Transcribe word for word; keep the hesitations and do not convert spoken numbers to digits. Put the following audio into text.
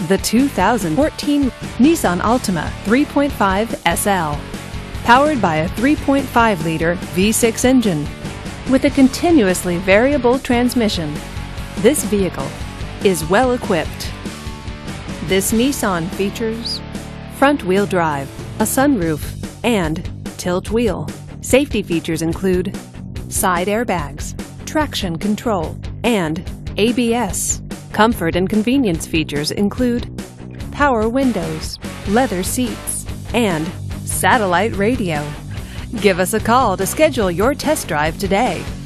the two thousand fourteen Nissan Altima three point five S L. Powered by a three point five liter V six engine with a continuously variable transmission, this vehicle is well equipped. This Nissan features front-wheel drive, a sunroof, and tilt wheel. Safety features include side airbags, traction control, and A B S. Comfort and convenience features include power windows, leather seats, and satellite radio. Give us a call to schedule your test drive today.